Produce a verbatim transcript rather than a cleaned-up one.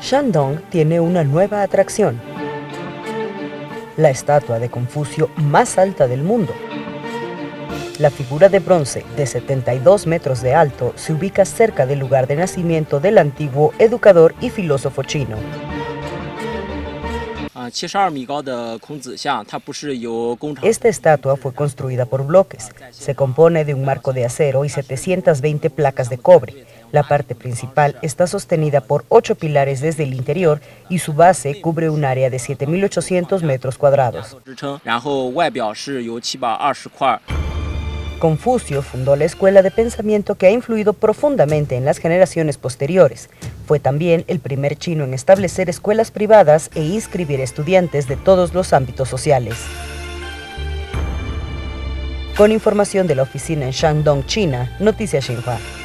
Shandong tiene una nueva atracción, la estatua de Confucio más alta del mundo. La figura de bronce de setenta y dos metros de alto se ubica cerca del lugar de nacimiento del antiguo educador y filósofo chino. Esta estatua fue construida por bloques. Se compone de un marco de acero y setecientas veinte placas de cobre. La parte principal está sostenida por ocho pilares desde el interior y su base cubre un área de siete mil ochocientos metros cuadrados. Confucio fundó la escuela de pensamiento que ha influido profundamente en las generaciones posteriores. Fue también el primer chino en establecer escuelas privadas e inscribir estudiantes de todos los ámbitos sociales. Con información de la oficina en Shandong, China, Noticias Xinhua.